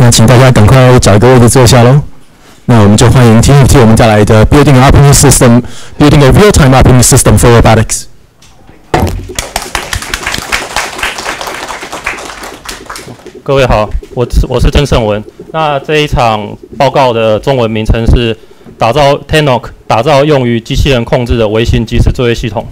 那请大家赶快找一个位置坐下喽。那我们就欢迎 Team 替我们带来的 Building a Operating System, Building a Real-Time Operating System for Robotics。 各位好，我是曾胜文。那这一场报告的中文名称是打造 TENOC， 打造用于机器人控制的微型即时作业系统。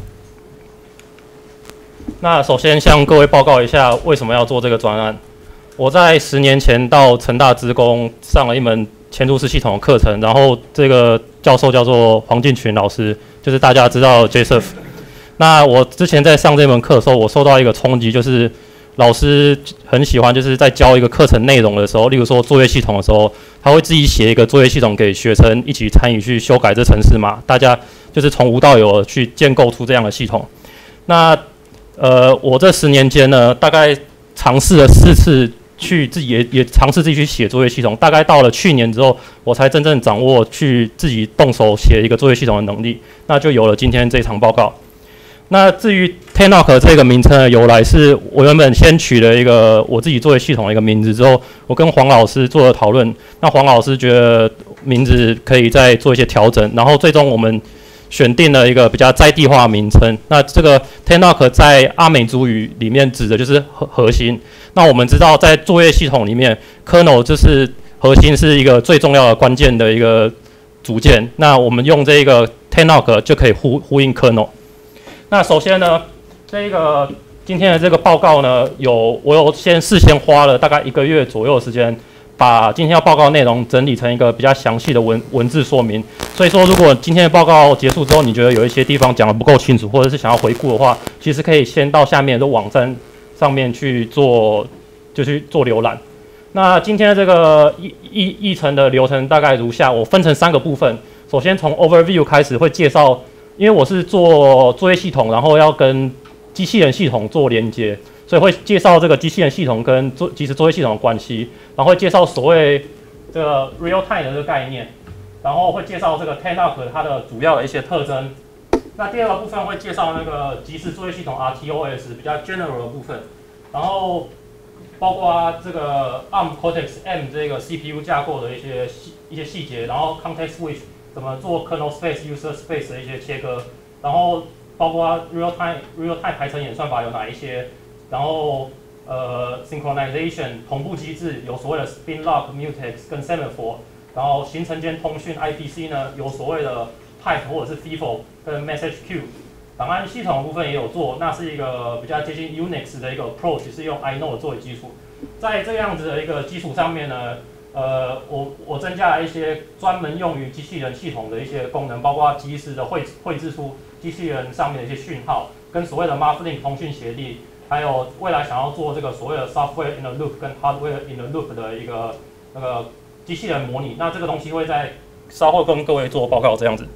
那首先向各位报告一下为什么要做这个专案。我在10年前到成大资工上了一门前入式系统的课程，然后这个教授叫做黄进群老师，就是大家知道 Joseph。那我之前在上这门课的时候，我受到一个冲击，就是老师很喜欢就是在教一个课程内容的时候，例如说作业系统的时候，他会自己写一个作业系统给学生一起参与去修改这程式码，大家就是从无到有去建构出这样的系统。那我这10年间呢，大概尝试了4次去自己也尝试自己去写作业系统，大概到了去年之后，我才真正掌握去自己动手写一个作业系统的能力，那就有了今天这场报告。那至于 TENOC 这个名称的由来，是我原本先取了一个我自己作业系统的一个名字之后，我跟黄老师做了讨论，那黄老师觉得名字可以再做一些调整，然后最终我们选定了一个比较在地化的名称。那这个 TENOC 在阿美族语里面指的就是核心。那我们知道在作业系统里面 ，kernel 就是核心是一个最重要的关键的一个组件。那我们用这个 TENOC 就可以呼应 kernel。那首先呢，这个今天的这个报告呢，我有事先花了大概1个月左右的时间，把今天要报告内容整理成一个比较详细的文字说明。所以说，如果今天的报告结束之后，你觉得有一些地方讲得不够清楚，或者是想要回顾的话，其实可以先到下面的网站上面去做浏览。那今天的这个议程的流程大概如下，我分成3个部分。首先从 overview 开始会介绍，因为我是做作业系统，然后要跟机器人系统做连接，所以会介绍这个机器人系统跟即时作业系统的关系，然后会介绍所谓这个 real time 的这个概念，然后会介绍这个 TENOC 它的主要的一些特征。那第2个部分会介绍那个即时作业系统 RTOS 比较 general 的部分，然后包括这个 ARM Cortex M 这个 CPU 架构的一些细节，然后 context switch 怎么做 kernel space、user space 的一些切割，然后包括 real time 排程演算法有哪一些，然后synchronization 同步机制有所谓的 spin lock、mutex 跟 semaphore， 然后行程间通讯 IPC 呢有所谓的 pipe 或者是 FIFO 跟 message queue。档案系统的部分也有做，那是一个比较接近 Unix 的一个 approach， 是用 inode 作为基础。在这样子的一个基础上面呢，我增加了一些专门用于机器人系统的一些功能，包括及时的绘制出机器人上面的一些讯号，跟所谓的 Muffling 通讯协力，还有未来想要做这个所谓的 software in the loop 跟 hardware in the loop 的一个那个机器人模拟。那这个东西会在稍后跟各位做报告这样子。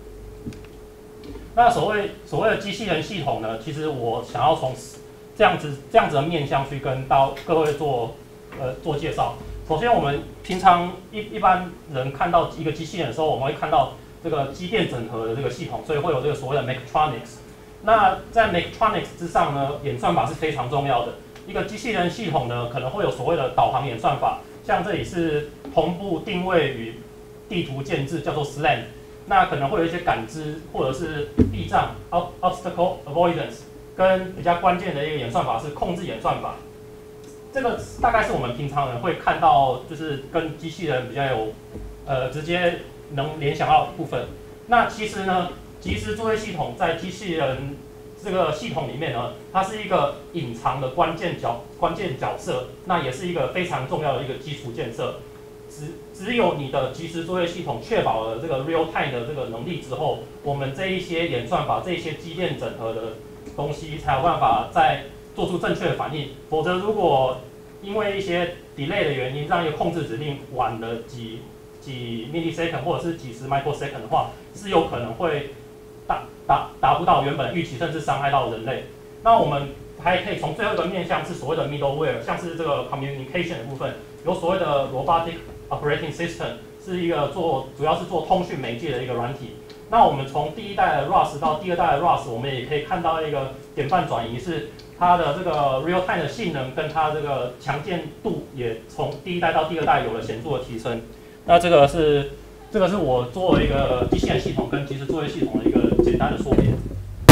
那所谓的机器人系统呢，其实我想要从这样子的面向去跟到各位做介绍。首先，我们平常一般人看到一个机器人的时候，我们会看到这个机电整合的这个系统，所以会有这个所谓的 mechatronics。那在 mechatronics 之上呢，演算法是非常重要的。一个机器人系统呢，可能会有所谓的导航演算法，像这里是同步定位与地图建制，叫做 SLAM。那可能会有一些感知或者是避障 obstacle avoidance， 跟比较关键的一个演算法是控制演算法。这个大概是我们平常人会看到，就是跟机器人比较有直接能联想到的部分。那其实呢，即时作业系统在机器人这个系统里面呢，它是一个隐藏的关键角色，那也是一个非常重要的一个基础建设。只有你的即时作业系统确保了这个 real time 的这个能力之后，我们这一些演算法、这一些机电整合的东西才有办法再做出正确的反应。否则，如果因为一些 delay 的原因，让一个控制指令晚了几 millisecond 或者是几十 microsecond 的话，是有可能会达不到原本预期，甚至伤害到人类。那我们还可以从最后一个面向是所谓的 middleware， 像是这个 communication 的部分，有所谓的 robotic operating system， 是一个主要是做通讯媒介的一个软体。那我们从第1代的 ROS 到第2代的 ROS， 我们也可以看到一个典范转移是它的这个 real time 的性能跟它这个强健度也从第一代到第二代有了显著的提升。那这个是我作为一个机器人系统跟即时作业系统的一个简单的说明。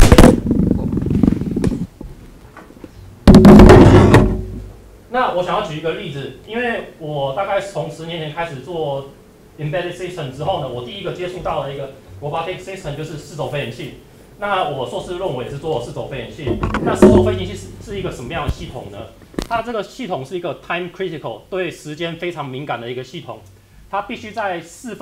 那我想要举一个例子，因为我大概从10年前开始做 embedded system 之后呢，我第一个接触到的一个 robotic system 就是四轴飞行器。那我硕士论文也是做四轴飞行器。那四轴飞行器是一个什么样的系统呢？它这个系统是一个 time critical， 对时间非常敏感的一个系统。它必须在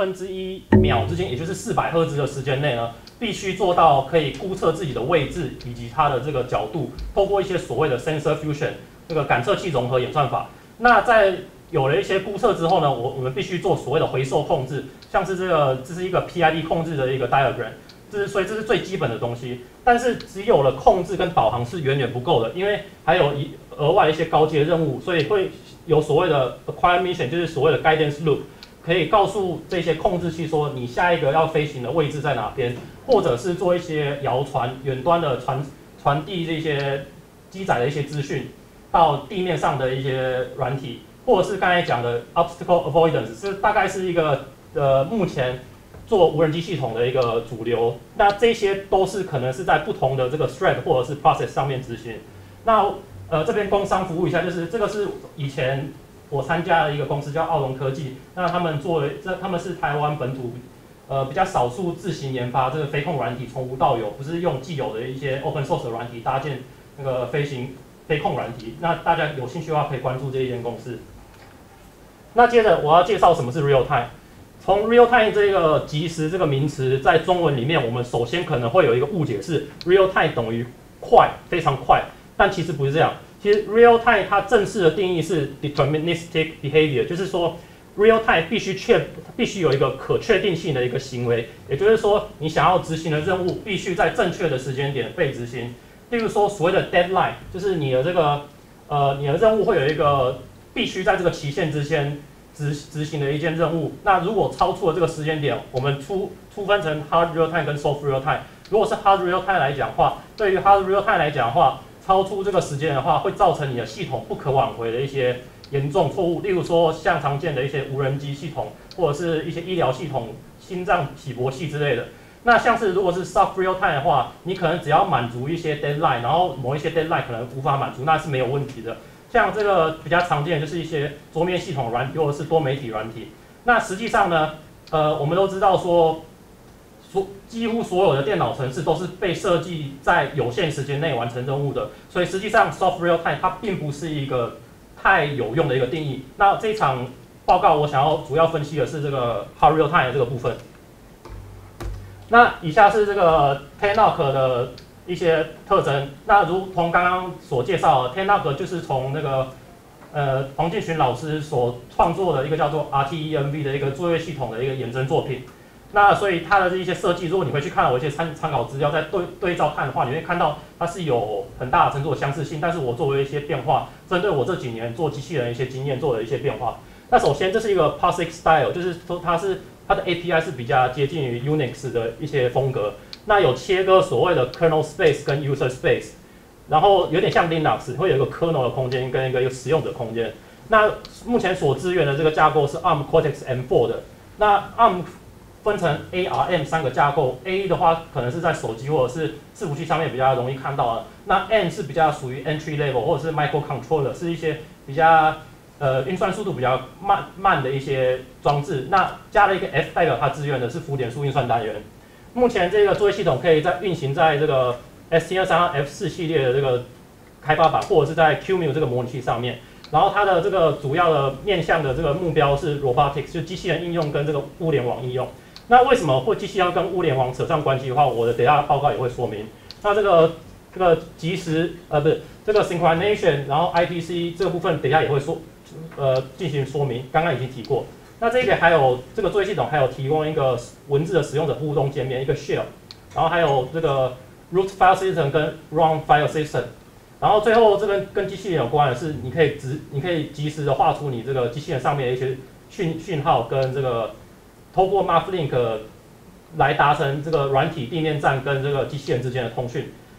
1/4秒之间，也就是400赫兹的时间内呢，必须做到可以估测自己的位置以及它的这个角度，透过一些所谓的 sensor fusion 这个感测器融合演算法。那在有了一些估测之后呢，我们必须做所谓的回收控制，像是这是一个 PID 控制的一个 diagram。所以这是最基本的东西，但是只有了控制跟导航是远远不够的，因为还有额外一些高阶任务，所以会有所谓的 acquire mission， 就是所谓的 guidance loop， 可以告诉这些控制器说你下一个要飞行的位置在哪边，或者是做一些遥传远端的传递这些机载的一些资讯到地面上的一些软体，或者是刚才讲的 obstacle avoidance， 这大概是一个目前做无人机系统的一个主流。那这些都是可能是在不同的这个 thread 或者是 process 上面执行。那这边工商服务一下，就是这个是以前我参加的一个公司叫奥龙科技，那他们他们是台湾本土比较少数自行研发这个飞控软体，从无到有，不是用既有的一些 open source 的软体搭建那个飞控软体。那大家有兴趣的话可以关注这一间公司。那接着我要介绍什么是 real time。从 real time 这个即时这个名词，在中文里面，我们首先可能会有一个误解是 real time 等于快，非常快，但其实不是这样。其实 real time 它正式的定义是 deterministic behavior， 就是说 real time 必须有一个可确定性的一个行为，也就是说你想要执行的任务必须在正确的时间点被执行。例如说所谓的 deadline， 就是你的这个你的任务会有一个必须在这个期限之间执行的一件任务。那如果超出了这个时间点，我们粗分成 hard real time 跟 soft real time。如果是 hard real time 来讲的话，对于 hard real time 来讲的话，超出这个时间的话，会造成你的系统不可挽回的一些严重错误。例如说像常见的一些无人机系统，或者是一些医疗系统、心脏起搏器之类的。那像是如果是 soft real time 的话，你可能只要满足一些 deadline， 然后某一些 deadline 可能无法满足，那是没有问题的。像这个比较常见的就是一些桌面系统软体或者是多媒体软体。那实际上呢，我们都知道说，几乎所有的电脑程式都是被设计在有限时间内完成任务的，所以实际上 soft real time 它并不是一个太有用的一个定义。那这场报告我想要主要分析的是这个 hard real time 的这个部分。那以下是这个 Tenok 的一些特征。那如同刚刚所介绍的 ，Tenok 就是从那个黄敬群老师所创作的一个叫做 RTENV 的一个作业系统的一个衍生作品。那所以它的这一些设计，如果你回去看我一些参考资料，再对照看的话，你会看到它是有很大的程度的相似性。但是我作为一些变化，针对我这几年做机器人一些经验做了一些变化。那首先这是一个 POSIX style， 就是说它的 API 是比较接近于 Unix 的一些风格。那有切割所谓的 kernel space 跟 user space， 然后有点像 Linux， 会有一个 kernel 的空间跟一个使用者空间。那目前所支援的这个架构是 ARM Cortex M4 的。那 ARM 分成 A、R、M 3个架构 ，A 的话可能是在手机或者是伺服器上面比较容易看到的。那 M 是比较属于 entry level 或者是 microcontroller， 是一些比较运算速度比较慢的一些装置。那加了一个 F， 代表它支援的是浮点数运算单元。目前这个作业系统可以运行在这个 ST232F4 系列的这个开发版，或者是在 QMU 这个模拟器上面。然后它的这个主要的面向的这个目标是 robotics， 就机器人应用跟这个物联网应用。那为什么会机器要跟物联网扯上关系的话，我的等一下报告也会说明。那这个即时不是这个 synchronization， 然后 IPC 这个部分等一下也会进行说明，刚刚已经提过。那这个还有这个作业系统还有提供一个文字的使用者互动界面，一个 shell， 然后还有这个 root file system 跟 run file system。然后最后这个跟机器人有关的是，你可以及时的画出你这个机器人上面的一些讯号跟这个透过 Mavlink 来达成这个软体地面站跟这个机器人之间的通讯。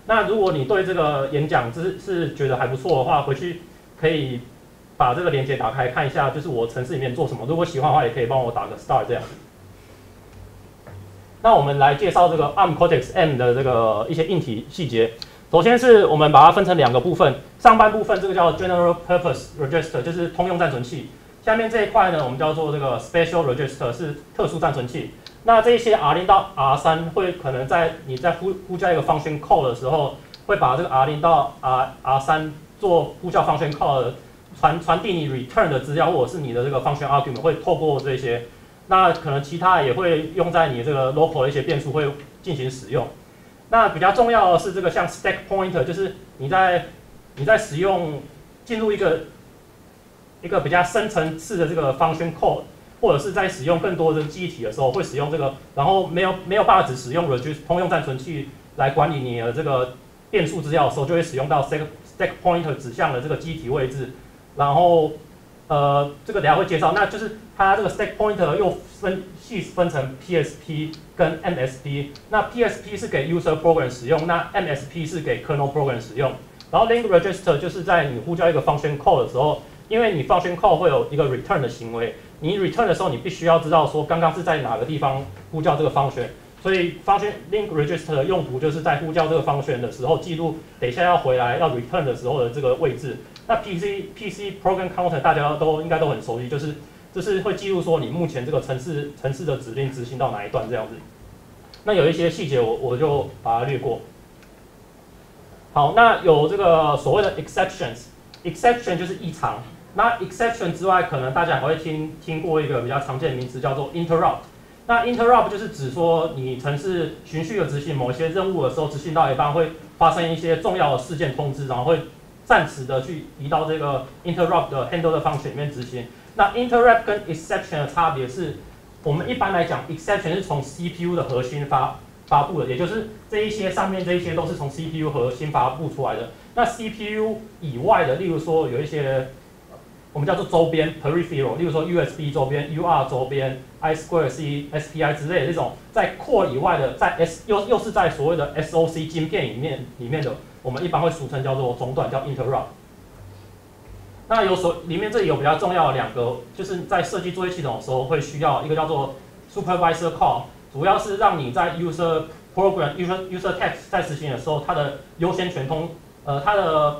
那如果你对这个演讲是觉得还不错的话，回去可以把这个连接打开看一下，就是我程式里面做什么。如果喜欢的话，也可以帮我打个 star 这样子。那我们来介绍这个 ARM Cortex M 的这个一些硬体细节。首先是我们把它分成2个部分，上半部分这个叫 General Purpose Register， 就是通用暂存器。下面这一块呢，我们叫做这个 Special Register， 是特殊暂存器。那这一些 R0 到 R3 会可能在你在呼叫一个 function call 的时候，会把这个 R0 到 R3 做呼叫 function call 的传递你 return 的资料，或者是你的这个 function argument 会透过这些。那可能其他也会用在你这个 local 的一些变数会进行使用。那比较重要的是这个像 stack pointer， 就是你在使用进入一个比较深层次的这个 function call， 或者是在使用更多的记忆体的时候，会使用这个，然后没有办法只使用 register 通用暂存器来管理你的这个变数资料的时候，就会使用到 stack pointer 指向的这个记忆体位置，然后这个等一下会介绍，那就是它这个 stack pointer 又细分成 PSP 跟 MSP。那 PSP 是给 user program 使用，那 MSP 是给 kernel program 使用。然后 link register 就是在你呼叫一个 function call 的时候，因为你 function call 会有一个 return 的行为，你 return 的时候你必须要知道说刚刚是在哪个地方呼叫这个 function。所以 function link register 的用途就是在呼叫这个 function 的时候记录等一下要回来要 return 的时候的这个位置。那 PC program counter 大家应该都很熟悉，就是会记录说你目前这个程式的指令执行到哪一段这样子。那有一些细节我就把它略过。好，那有这个所谓的 exception 就是异常。那 exception 之外，可能大家还会听过一个比较常见的名词叫做 interrupt。那 interrupt 就是指说你程式循序的执行某一些任务的时候，执行到一半会发生一些重要的事件通知，然后会暂时的去移到这个 interrupt 的 handle 的 function 里面执行。那 interrupt 跟 exception 的差别是，我们一般来讲 exception 是从 CPU 的核心发布的，也就是上面这一些都是从 CPU 核心发布出来的。那 CPU 以外的，例如说有一些我们叫做周边 peripheral， 例如说 USB 周边、UART 周边、I2C、SPI 之类的这种在 core 以外的，在又是在所谓的 SoC 晶片里面的，我们一般会俗称叫做中断，叫 interrupt。那里面这里有比较重要的2个，就是在设计作业系统的时候会需要一个叫做 supervisor call， 主要是让你在 user text 在执行的时候，它的优先权它的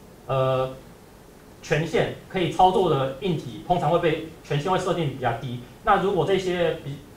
权限可以操作的硬体，通常会被权限会设定比较低。那如果这些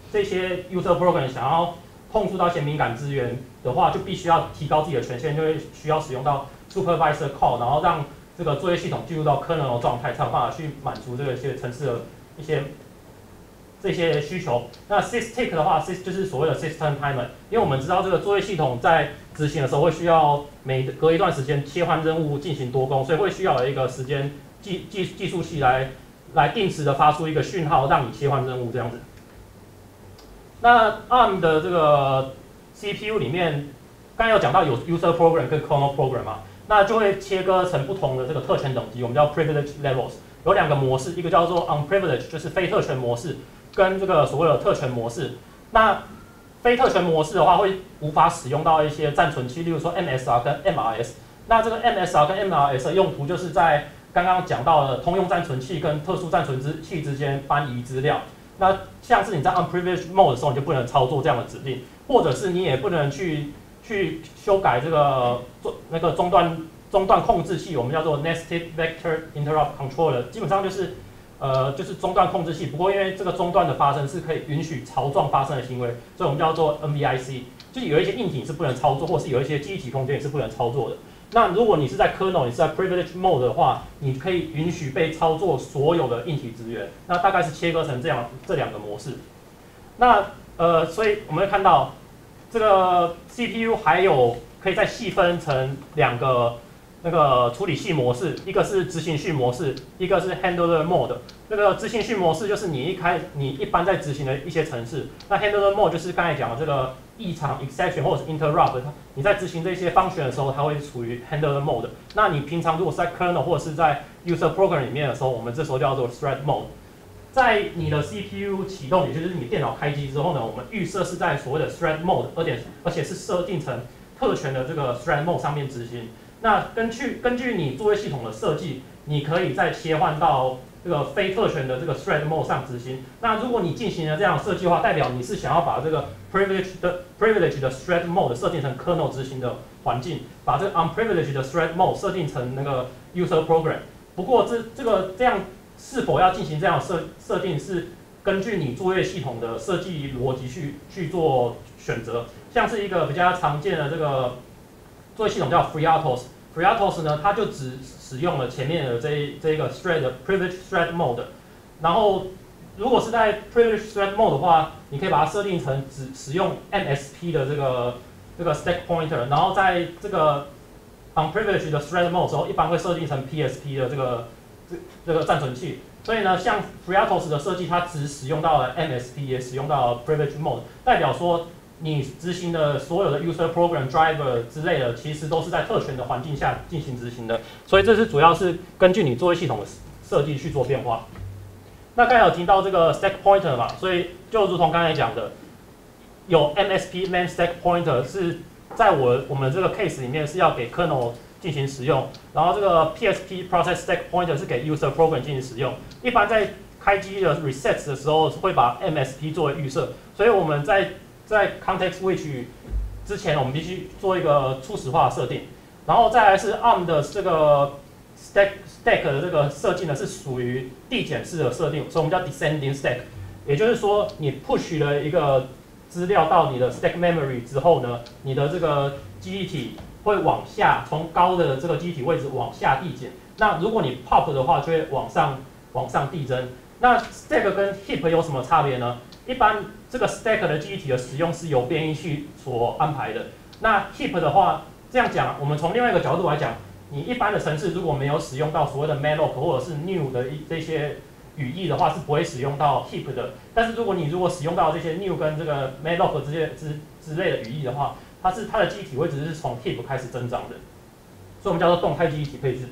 user program 想要碰触到一些敏感资源的话，就必须要提高自己的权限，就会需要使用到 supervisor call， 然后让这个作业系统进入到 kernel 的状态，才有办法去满足这些程式的这些需求。那 systic 的话 ，sys 就是所谓的 system timer， 因为我们知道这个作业系统在执行的时候会需要隔一段时间切换任务进行多工，所以会需要有一个时间计数器来定时的发出一个讯号，让你切换任务这样子。那 ARM 的这个 CPU 里面，刚才有讲到有 user program 跟 kernel program 嘛，那就会切割成不同的这个特权等级，我们叫 privilege levels。有2个模式，一个叫做 unprivileged， 就是非特权模式，跟这个所谓的特权模式。那非特权模式的话，会无法使用到一些暂存器，例如说 MSR 跟 MRS。那这个 MSR 跟 MRS 的用途就是在刚刚讲到的通用暂存器跟特殊暂存器之间搬移资料。那像是你在 unprivileged mode 的时候，你就不能操作这样的指令，或者是你也不能去修改这个中断控制器，我们叫做 nested vector interrupt controller， 基本上就是中断控制器。不过因为这个中断的发生是可以允许槽状发生的行为，所以我们叫做 NVIC。就是有一些硬体是不能操作，或是有一些记忆体空间也是不能操作的。那如果你是在 kernel， 你是在 privilege mode 的话，你可以允许被操作所有的硬体资源。那大概是切割成这2个模式。那所以我们会看到这个 CPU 还有可以再细分成2个那个处理器模式，一个是执行序模式，一个是 handler mode。这个执行序模式就是你一般在执行的一些程式，那 handler mode 就是刚才讲的这个异常 exception 或者是 interrupt， 你在执行这些function的时候，它会处于 handler mode。那你平常如果是在 kernel 或者是在 user program 里面的时候，我们这时候叫做 thread mode。在你的 CPU 启动，也就是你电脑开机之后呢，我们预设是在所谓的 thread mode， 而且是设定成特权的这个 thread mode 上面执行。那根据你作业系统的设计，你可以再切换到这个非特权的这个 thread mode 上执行。那如果你进行了这样的设计的话，代表你是想要把这个 privileged 的 thread mode 设定成 kernel 执行的环境，把这个 unprivileged 的 thread mode 设定成那个 user program。不过这样是否要进行这样的设定，是根据你作业系统的设计逻辑去做选择。像是一个比较常见的这个作业系统叫 FreeRTOS。FreeRTOS 呢，它就只使用了前面的这一个 thread privilege thread mode。然后，如果是在 privilege thread mode 的话，你可以把它设定成只使用 MSP 的这个 stack pointer。然后在这个 unprivileged 的 thread mode 的时候，一般会设定成 PSP 的这个暂存器。所以呢，像 FreeRTOS 的设计，它只使用到了 MSP， 也使用到了 privilege mode， 代表说你执行的所有的 user program driver 之类的，其实都是在特权的环境下进行执行的。所以这是主要是根据你作业系统的设计去做变化。那刚才有提到这个 stack pointer 嘛，所以就如同刚才讲的，有 MSP main stack pointer 是在我们这个 case 里面是要给 kernel 进行使用，然后这个 PSP process stack pointer 是给 user program 进行使用。一般在开机的 reset 的时候会把 MSP 作为预设，所以我们在 context switch 之前，我们必须做一个初始化的设定，然后再来是 ARM 的这个 stack 的这个设计呢是属于递减式的设定，所以我们叫 descending stack， 也就是说你 push 了一个资料到你的 stack memory 之后呢，你的这个记忆体会往下，从高的这个记忆体位置往下递减。那如果你 pop 的话，就会往上递增。那 stack 跟 heap 有什么差别呢？一般这个 stack 的记忆体的使用是由编译器所安排的。那 heap 的话，这样讲，我们从另外一个角度来讲，你一般的程式如果没有使用到所谓的 malloc 或者是 new 的这些语义的话，是不会使用到 heap 的。但是如果使用到这些 new 跟这个 malloc 之类的语义的话，它的记忆体位置是从 heap 开始增长的，所以我们叫做动态记忆体配置。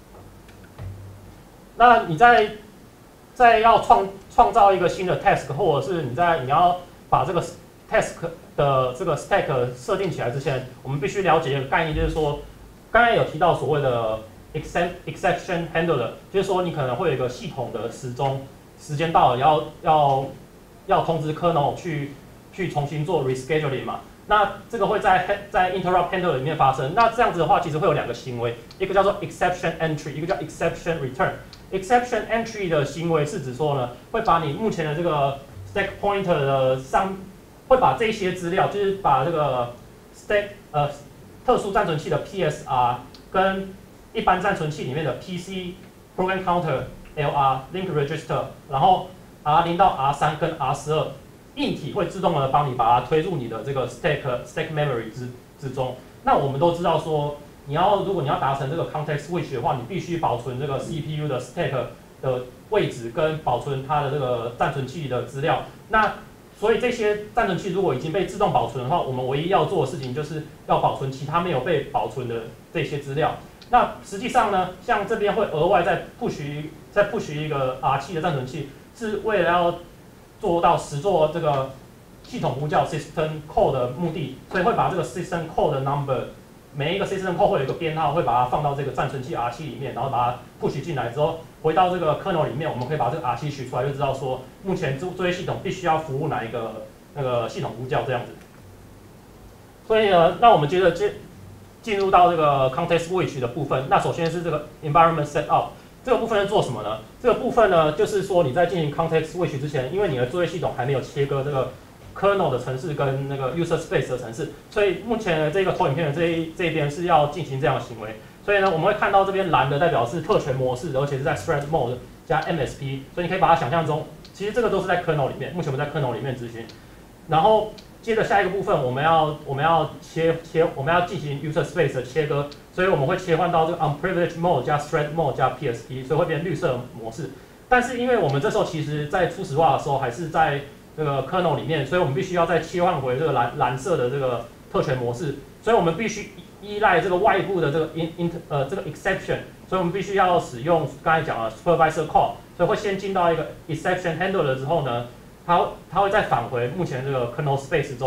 那你在要创造一个新的 task， 或者是你要把这个 task 的这个 stack 设定起来之前，我们必须了解一个概念，就是说，刚才有提到所谓的 exception handler， 就是说你可能会有一个系统的时钟，时间到了要通知 kernel 去重新做 rescheduling 嘛。那这个会在 interrupt handler 里面发生。那这样子的话，其实会有两个行为，一个叫做 exception entry， 一个叫 exception return。exception entry 的行为是指说呢，会把你目前的这个 stack pointer 的会把这些资料，就是把这个 stack 特殊暂存器的 PSR 跟一般暂存器里面的 PC program counter LR link register， 然后 R0 到 R3 跟 R12。硬体会自动的帮你把它推入你的这个 stack memory 之中。那我们都知道说，如果你要达成这个 context switch 的话，你必须保存这个 CPU 的 stack 的位置跟保存它的这个暂存器的资料。那所以这些暂存器如果已经被自动保存的话，我们唯一要做的事情就是要保存其他没有被保存的这些资料。那实际上呢，像这边会额外再 push 一个 R7 的暂存器，是为了要做到实做这个系统呼叫 system call 的目的，所以会把这个 system call 的 number， 每一个 system call 会有一个编号，会把它放到这个暂存器 R7 里面，然后把它 push 进来之后，回到这个 kernel 里面，我们可以把这个 R7 取出来，就知道说目前作业系统必须要服务哪一个那个系统呼叫这样子。所以呢，那我们接着进入到这个 context switch 的部分。那首先是这个 environment setup。这个部分是做什么呢？这个部分呢，就是说你在进行 context switch 之前，因为你的作业系统还没有切割这个 kernel 的程式跟那个 user space 的程式，所以目前的这个投影片的这一边是要进行这样的行为。所以呢，我们会看到这边蓝的代表是特权模式，而且是在 thread mode 加 MSP， 所以你可以把它想象中，其实这个都是在 kernel 里面，目前我们在 kernel 里面执行。然后接着下一个部分，我们要进行 user space 的切割。所以我们会切换到这个 unprivileged mode 加 thread mode 加 PSP， 所以会变绿色模式。但是因为我们这时候其实在初始化的时候还是在这个 kernel 里面，所以我们必须要再切换回这个蓝色的这个特权模式。所以我们必须依赖这个外部的这个这个 exception， 所以我们必须要使用刚才讲的 supervisor call， 所以会先进到一个 exception handler 之后呢，它会再返回目前这个 kernel space 中。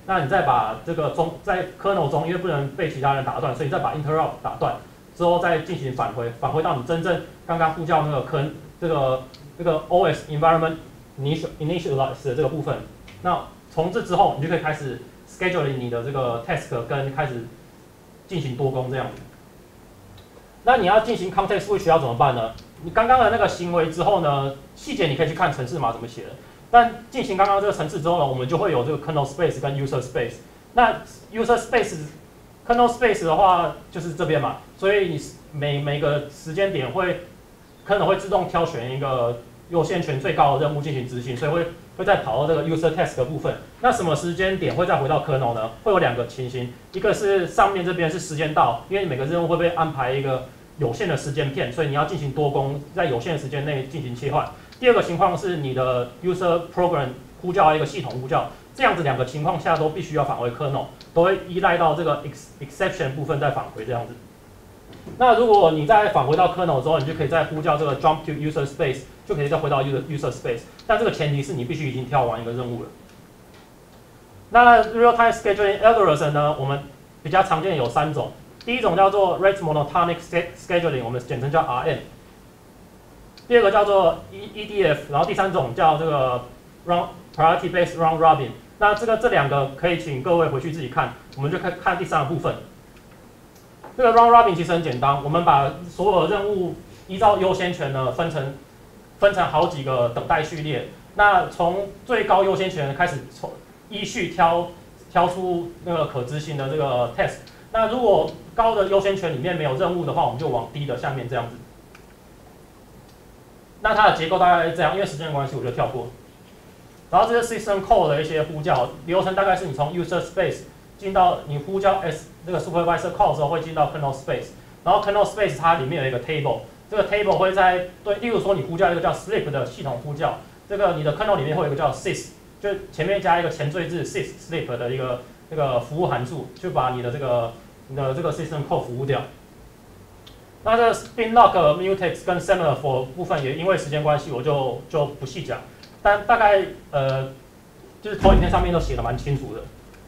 那你再把这个在 kernel 中，因为不能被其他人打断，所以你再把 interrupt 打断之后再进行返回到你真正刚刚呼叫那个这个 OS environment initialize 的这个部分。那从这之后，你就可以开始 scheduling 你的这个 task 跟开始进行多工这样子。那你要进行 context switch 要怎么办呢？你刚刚的那个行为之后呢，细节你可以去看程式码怎么写的。但进行刚刚这个程式之后呢，我们就会有这个 kernel space 跟 user space。那 user space、kernel space 的话就是这边嘛，所以你每个时间点kernel 会自动挑选一个优先权最高的任务进行执行，所以会再跑到这个 user test 的部分。那什么时间点会再回到 kernel 呢？会有2个情形，一个是上面这边是时间到，因为每个任务会被安排一个有限的时间片，所以你要进行多工，在有限的时间内进行切换。第二个情况是你的 user program 呼叫一个系统呼叫，这样子2个情况下都必须要返回 kernel， 都会依赖到这个 exception 部分再返回这样子。那如果你再返回到 kernel 之后，你就可以再呼叫这个 jump to user space， 就可以再回到 user space。但这个前提是你必须已经跳完一个任务了。那 real time scheduling algorithm 呢，我们比较常见有3种。第一种叫做 rate monotonic scheduling， 我们简称叫 RM。第二个叫做 EDF， 然后第3种叫这个 priority based round robin。那这2个可以请各位回去自己看，我们就看第3个部分。这个 round robin 其实很简单，我们把所有的任务依照优先权呢分成好几个等待序列。那从最高优先权开始依序挑出那个可执行的这个 test。那如果高的优先权里面没有任务的话，我们就往低的下面这样子。那它的结构大概是这样，因为时间的关系我就跳过。然后这是 system call 的一些呼叫流程，大概是你从 user space 进到你呼叫 这个 supervisor call 的时候会进到 kernel space， 然后 kernel space 它里面有一个 table， 这个 table 会例如说你呼叫一个叫 sleep 的系统呼叫，这个你的 kernel 里面会有一个叫 sys， 就前面加一个前缀字 sys sleep 的一个那个服务函数，就把你的这个 system call 服务掉。那这个 spin lock、mutex 跟 semaphore 部分也因为时间关系，我就不细讲。但大概就是投影片上面都写的蛮清楚的。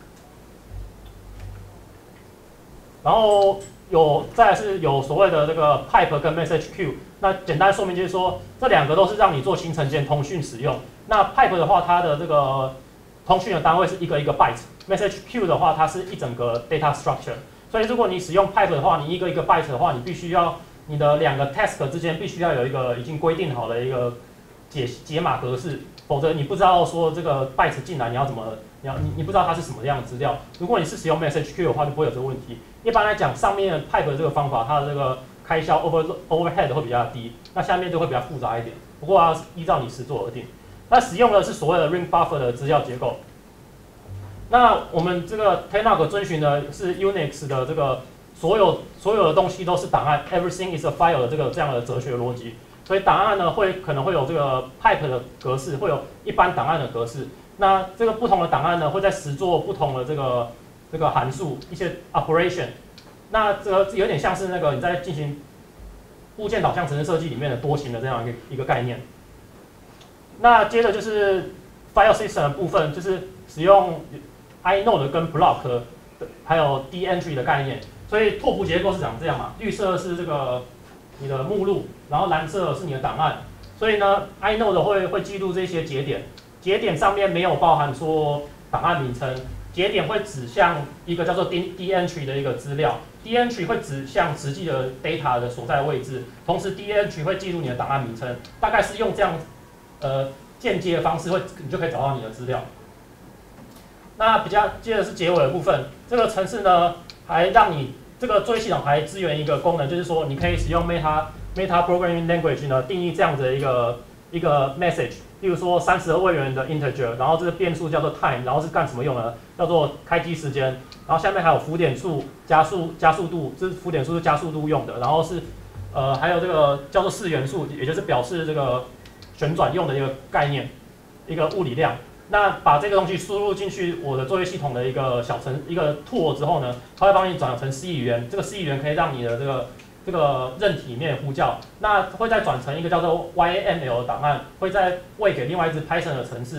然后再来是有所谓的这个 pipe 跟 message queue。那简单说明就是说，这2个都是让你做行程间通讯使用。那 pipe 的话，它的这个通讯的单位是一个 byte；message queue 的话，它是一整个 data structure。所以如果你使用 pipe 的话，你一个 byte 的话，你必须要你的2个 task 之间必须要有一个已经规定好的一个解码格式，否则你不知道说这个 byte 进来你要怎么，你不知道它是什么样的资料。如果你是使用 message queue 的话，就不会有这个问题。一般来讲，上面 pipe 的这个方法，它的这个开销 overhead 会比较低，那下面就会比较复杂一点。不过要依照你实作而定。那使用的是所谓的 ring buffer 的资料结构。那我们这个 Tailog 遵循的是 Unix 的这个所有的东西都是档案 ，everything is a file 的这样的哲学逻辑。所以档案呢可能会有这个 pipe 的格式，会有一般档案的格式。那这个不同的档案呢会在实作不同的这个函数一些 operation。那这个有点像是那个你在进行物件导向程式设计里面的多行的这样一个概念。那接着就是 file system 的部分，就是使用 inode 跟 block 还有 dentry 的概念。所以拓扑结构是长这样嘛，绿色是这个你的目录，然后蓝色是你的档案。所以呢 inode 会记录这些节点，节点上面没有包含说档案名称，节点会指向一个叫做 dentry 的一个资料。dentry 会指向实际的 data 的所在位置，同时 dentry 会记录你的档案名称，大概是用这样间接的方式你就可以找到你的资料。那接着是结尾的部分，这个程式呢还让你这个作业系统还支援一个功能，就是说你可以使用 Meta Programming Language 呢定义这样子的一个 message， 例如说32位元的 integer， 然后这个变数叫做 time， 然后是干什么用的？叫做开机时间，然后下面还有浮点数、加速度，这浮点数是加速度用的，然后是还有这个叫做4元素，也就是表示这个旋转用的一个概念，一个物理量。那把这个东西输入进去我的作业系统的一个tool 之后呢，它会帮你转成 C 语言，这个 C 语言可以让你的这个韧体里面呼叫，那会再转成一个叫做 YAML 的档案，会再喂给另外一支 Python 的程式，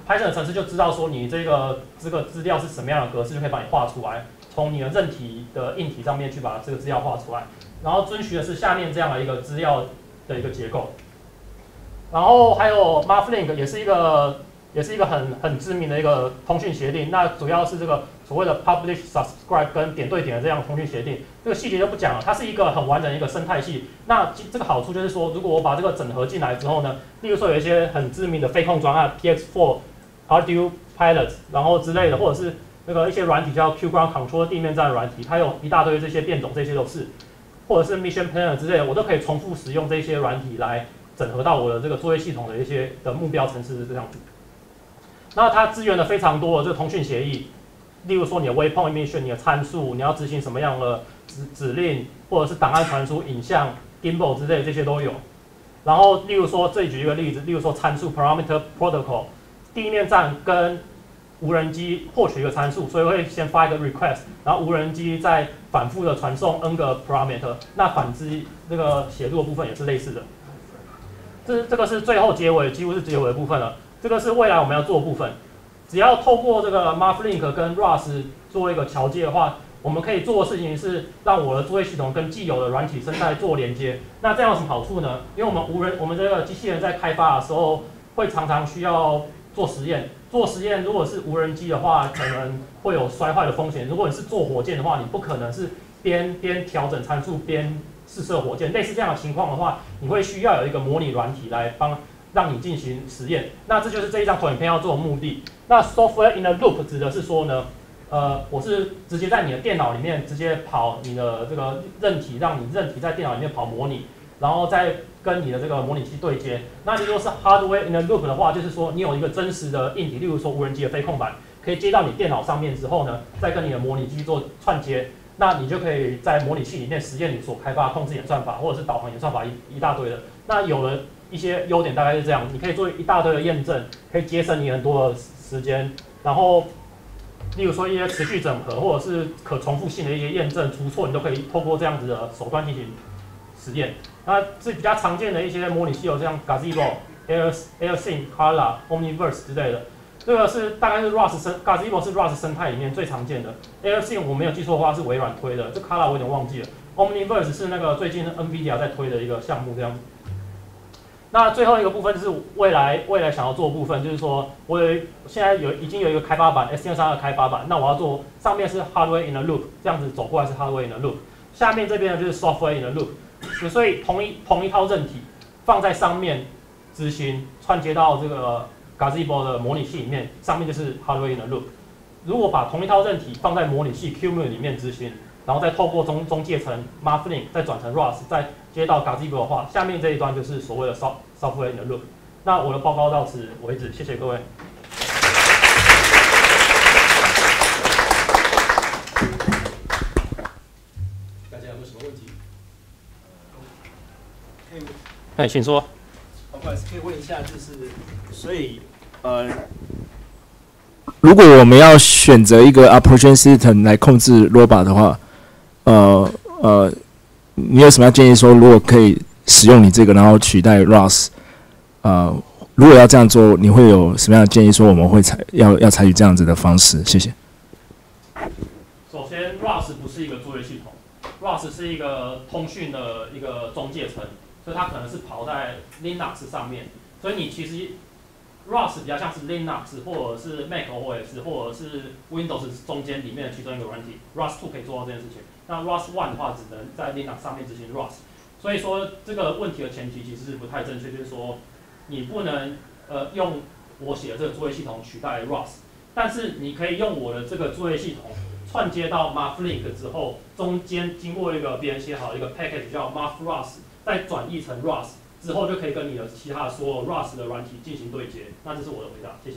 Python 的程式就知道说你这个资料是什么样的格式，就可以把你画出来，从你的任体的硬体上面去把这个资料画出来，然后遵循的是下面这样的一个资料的一个结构。然后还有 Marvlink 也是一个很知名的一个通讯协定，那主要是这个所谓的 publish subscribe 跟点对点的这样的通讯协定，这个细节就不讲了，它是一个很完整的一个生态系。那这个好处就是说，如果我把这个整合进来之后呢，例如说有一些很知名的飞控专案 PX4、Arduino Pilot， 然后之类的，或者是那个一些软体叫 QGround Control 地面站的软体，它有一大堆这些变种，这些都是，或者是 Mission Planner 之类的，我都可以重复使用这些软体来整合到我的这个作业系统的一些的目标程式是这样子。那它支援了非常多的这个通讯协议，例如说你的 waypoint emission， 你的参数，你要执行什么样的指令，或者是档案传输、影像、gimbal 之类的这些都有。然后例如说这里举一个例子，例如说参数 parameter protocol， 地面站跟无人机获取一个参数，所以会先发一个 request， 然后无人机再反复的传送 n 个 parameter。那反之这个写入的部分也是类似的。这个是最后结尾，几乎是结尾的部分了。这个是未来我们要做的部分。只要透过这个 Marvlink 跟 Rust 做一个桥接的话，我们可以做的事情是让我的作业系统跟既有的软体生态做连接。那这样有什么好处呢？因为我们这个机器人在开发的时候会常常需要做实验。做实验如果是无人机的话，可能会有摔坏的风险。如果你是做火箭的话，你不可能是边调整参数边试射火箭。类似这样的情况的话，你会需要有一个模拟软体来让你进行实验。那这就是这一张投影片要做的目的。那 software in a loop 指的是说呢，我是直接在你的电脑里面直接跑你的这个韧体，让你韧体在电脑里面跑模拟，然后再跟你的这个模拟器对接。那如果是 hardware in a loop 的话，就是说你有一个真实的硬体，例如说无人机的飞控板，可以接到你电脑上面之后呢，再跟你的模拟机做串接。那你就可以在模拟器里面实验你所开发的控制演算法，或者是导航演算法一大堆的。那有了一些优点大概是这样，你可以做一大堆的验证，可以节省你很多的时间。然后，例如说一些持续整合或者是可重复性的一些验证、出错，你都可以透过这样子的手段进行实验。那是比较常见的一些模拟器有像 Gazebo、AirSync、Kala、Omniverse 之类的。这个是大概是 Gazebo 是 Rust 生态里面最常见的。AirSync 我没有记错的话是微软推的，这 Kala 我有点忘记了。Omniverse 是那个最近 NVIDIA 在推的一个项目这样子。那最后一个部分就是未来想要做的部分，就是说现在已经有一个开发版 STM3的开发版，那我要做上面是 hardware in a loop， 这样子走过来是 hardware in a loop， 下面这边呢就是 software in a loop， 所以同一套韧体放在上面执行串接到这个 Gazebo 的模拟器里面，上面就是 hardware in a loop。如果把同一套韧体放在模拟器 QEMU 里面执行，然后再透过中介层 Marvlink 再转成 Rust， 再接到 Gazebo 的话，下面这一端就是所谓的 software in a loop。那我的报告到此为止，谢谢各位。 大家有没有什么问题？ 哎，请说。 不好意思，可以问一下，所以如果我们要选择一个 operation system 来控制 robot 的话，你有什么样建议说，如果可以使用你这个，然后取代 Rust， 如果要这样做，你会有什么样的建议说我们会要采取这样子的方式？谢谢。 首先 ，Rust 不是一个作业系统 ，Rust 是一个通讯的一个中介层，所以它可能是跑在 Linux 上面，所以你其实 Rust 比较像是 Linux 或者是 Mac OS 或者是 Windows 中间里面的其中一个软体 ，Rust 2可以做到这件事情。那 Rust 1的话，只能在 Linux 上面执行 Rust， 所以说这个问题的前提其实是不太正确，就是说你不能用我写的这个作业系统取代 Rust， 但是你可以用我的这个作业系统串接到 Marvlink 之后，中间经过一个别人写好的一个 package 叫 MarvRust， 再转译成 Rust 之后，就可以跟你的其他的所有 Rust 的软体进行对接。那这是我的回答，谢谢。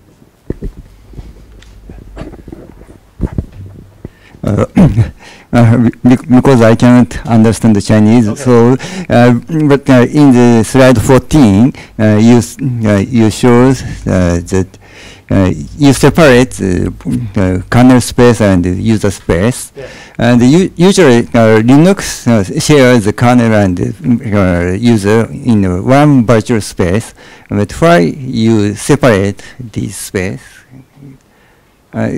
Because I cannot understand the Chinese, okay. So but in the slide 14, you show that you separate kernel space and user space, and usually Linux shares the kernel and user in one virtual space. But why you separate this space? I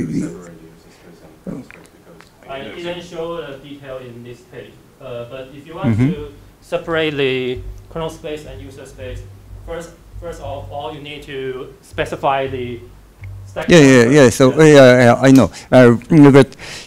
didn't show the detail in this page, but if you want to separate the kernel space and user space, first of all, you need to specify the stack. Yeah. So I know. But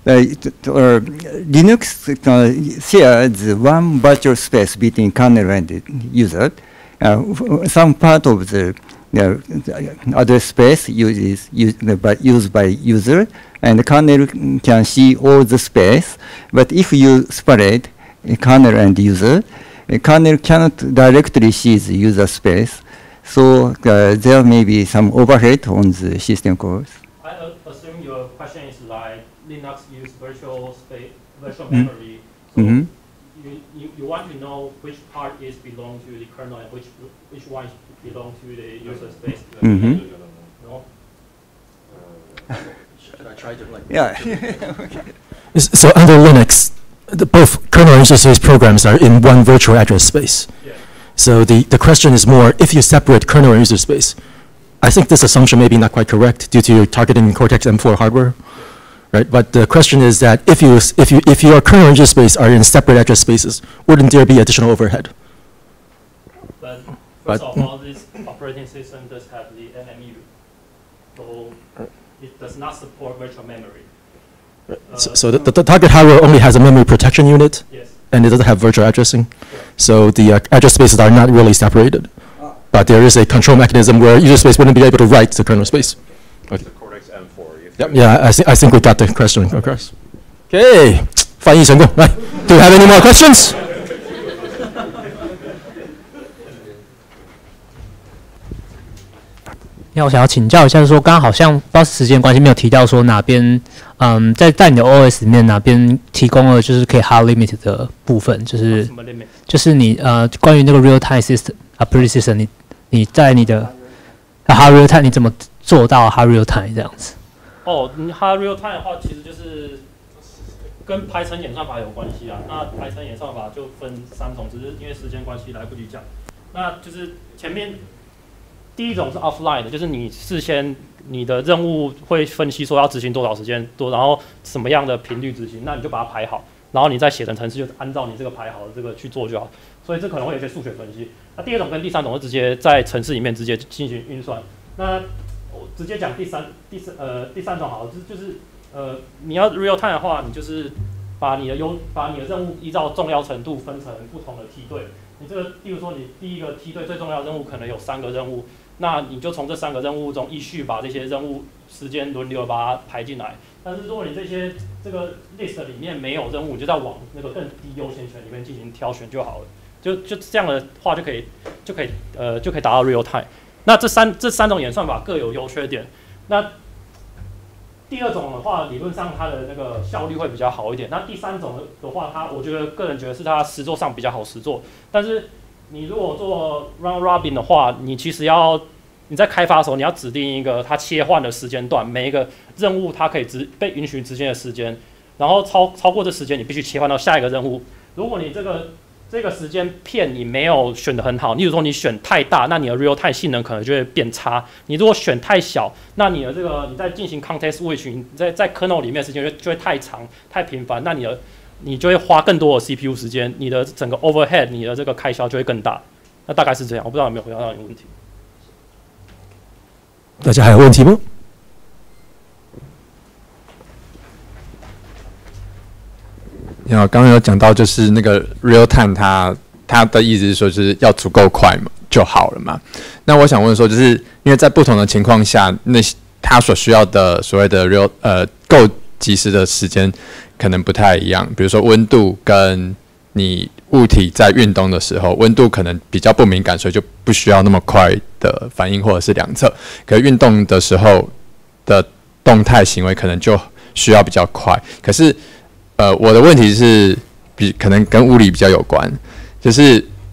Linux shares one virtual space between kernel and user. Some part of the address space used by user, and the kernel can see all the space. But if you separate kernel and user, kernel cannot directly see the user space. So there may be some overhead on the system calls. I assume your question is like Linux use virtual space, virtual memory. So you want to know which part is belong to the kernel and which one belong to the user space. No? Should I try to like? Yeah. So under Linux, both kernel and user space programs are in one virtual address space. Yeah. So the question is more, if you separate kernel and user space, I think this assumption may be not quite correct due to your targeting Cortex-M4 hardware, right? But the question is that if your kernel and user space are in separate address spaces, wouldn't there be additional overhead? But first of all, this operating system does have the NMU, so it does not support virtual memory. So the target hardware only has a memory protection unit, Yes. and it doesn't have virtual addressing. So the address spaces are not really separated. But there is a control mechanism where user space wouldn't be able to write to kernel space. Okay. The Cortex M4. Yep. Yeah, I think we got the question across. Okay, 翻译成功。来 ，Do you have any more questions? 那我想要请教一下，就是说刚刚好像不知道时间关系没有提到说哪边，在你的 OS 里面哪边提供了就是可以 hard limit 的部分，就是什么 limit？ 就是你关于那个 real time system operating system， 你在你的 hard real time 你怎么做到 hard real time 这样子？ 哦，它 real time 的话，其实就是跟排程演算法有关系啊。那排程演算法就分3种，只是因为时间关系来不及讲。那就是前面第一种是 offline 的，就是你事先你的任务会分析说要执行多少时间多，然后什么样的频率执行，那你就把它排好，然后你再写成程式，就按照你这个排好的这个去做就好。所以这可能会有一些数学分析。那第二种跟第三种是直接在程式里面直接进行运算。那我直接讲第三种好了，就是你要 real time 的话，你就是把你的任务依照重要程度分成不同的梯队。你这个，例如说你第一个梯队最重要的任务可能有3个任务，那你就从这3个任务中依序把这些任务时间轮流把它排进来。但是如果你这个 list 里面没有任务，你就再往那个更低优先权里面进行挑选就好了。就这样的话就可以达到 real time。那这三种演算法各有优缺点。那第二种的话，理论上它的那个效率会比较好一点。那第三种的话，我个人觉得是它实作上比较好实作。但是你如果做 round robin 的话，你其实你在开发的时候，你要指定一个它切换的时间段，每一个任务它可以被允许执行的时间，然后超过这时间，你必须切换到下一个任务。如果你这个时间片你没有选得很好，例如说你选太大，那你的 real time 性能可能就会变差。你如果选太小，那你的你在进行 context switch， 你在 kernel 里面的时间就会太长、太频繁，那你就会花更多的 CPU 时间，你的整个 overhead， 你的这个开销就会更大。那大概是这样，我不知道有没有回答到你的问题。 大家还有问题吗？ 刚刚有讲到，就是那个 real time， 它的意思是说，就是要足够快嘛就好了嘛。那我想问说，就是因为在不同的情况下，那它所需要的所谓的 够及时的时间可能不太一样。比如说温度跟你物体在运动的时候，温度可能比较不敏感，所以就不需要那么快的反应或者是量测。可是运动的时候的动态行为可能就需要比较快。可是我的问题是可能跟物理比较有关，就是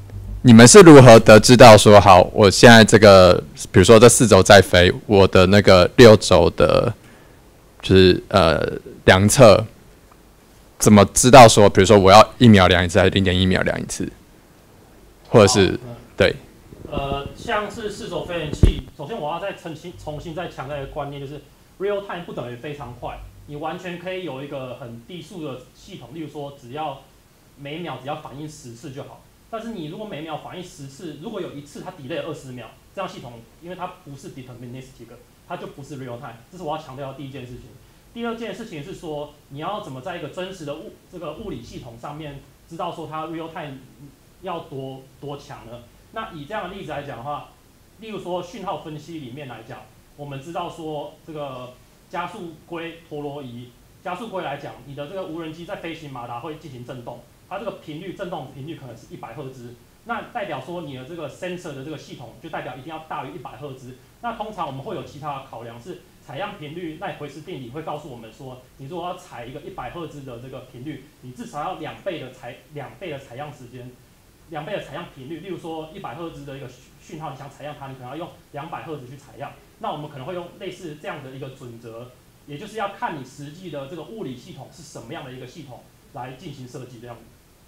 你们是如何得知到说好，我现在这个，比如说这4轴在飞，我的那个6轴的，就是量测，怎么知道说，比如说我要1秒量一次，还是0.1秒量一次，或者是对？ 像是4轴飞行器，首先我要再重新再强调一个观念，就是 real time 不等于非常快，你完全可以有一个很低速的系统，例如说只要每秒只要反应10次就好。但是你如果每秒反应10次，如果有1次它 delay 了20秒，这样系统因为它不是 deterministic， 它就不是 real time， 这是我要强调的第一件事情。第二件事情是说，你要怎么在一个真实的物理系统上面知道说它 real time 要多强呢？那以这样的例子来讲的话，例如说讯号分析里面来讲，我们知道说这个加速龟陀螺仪，加速龟来讲，你的这个无人机在飞行马达会进行震动。它这个振动频率可能是100赫兹，那代表说你的这个 sensor 的这个系统就代表一定要大于100赫兹。那通常我们会有其他的考量，是采样频率奈奎斯定理会告诉我们说，你如果要采一个100赫兹的这个频率，你至少要2倍的采样时间，2倍的采样频率。例如说100赫兹的一个讯号，你想采样它，你可能要用200赫兹去采样。那我们可能会用类似这样的一个准则，也就是要看你实际的这个物理系统是什么样的一个系统来进行设计这样子。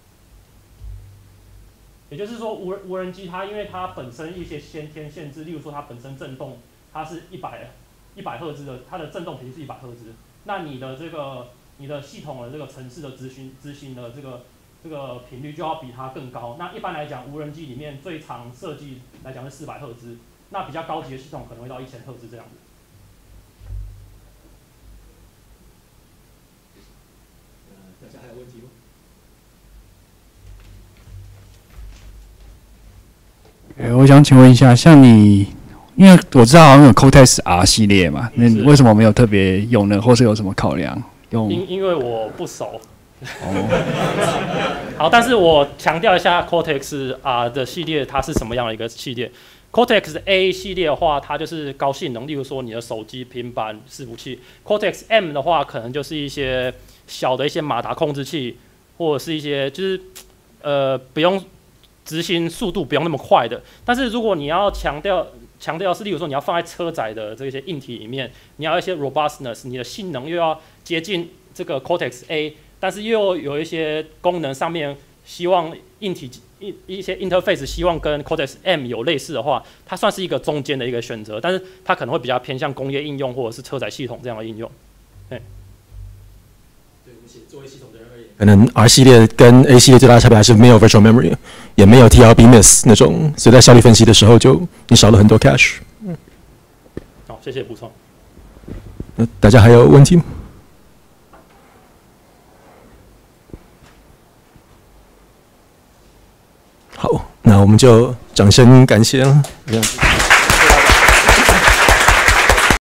也就是说，无人机它因为它本身一些先天限制，例如说它本身振动它是100赫兹的，它的振动频率是100赫兹。那你的系统的这个程式的执行的这个频率就要比它更高。那一般来讲，无人机里面最常设计来讲是400赫兹，那比较高级的系统可能会到1000赫兹这样子。 大家还有问题吗？ 我想请问一下，像你，因为我知道好像有 Cortex R 系列嘛，那你为什么没有特别用呢？或是有什么考量？ 因为我不熟。好，但是我强调一下 Cortex R 的系列它是什么样的一个系列。Cortex A 系列的话，它就是高性能，例如说你的手机、平板、伺服器。Cortex M 的话，可能就是一些小的一些马达控制器，或者是一些就是不用执行速度不用那么快的。但是如果你要强调是，例如说你要放在车载的这些硬体里面，你要一些 robustness， 你的性能又要接近这个 Cortex A， 但是又有一些功能上面希望硬体一些 interface 希望跟 Cortex M 有类似的话，它算是一个中间的一个选择，但是它可能会比较偏向工业应用或者是车载系统这样的应用。对， 作为系统的人而言， 可能 R 系列跟 A 系列最大的差别还是没有 virtual memory， 也没有 TLB-miss 那种，所以在效率分析的时候就你少了很多 cache。 好，谢谢补充。 大家还有问题吗？好，那我们就掌声感谢了。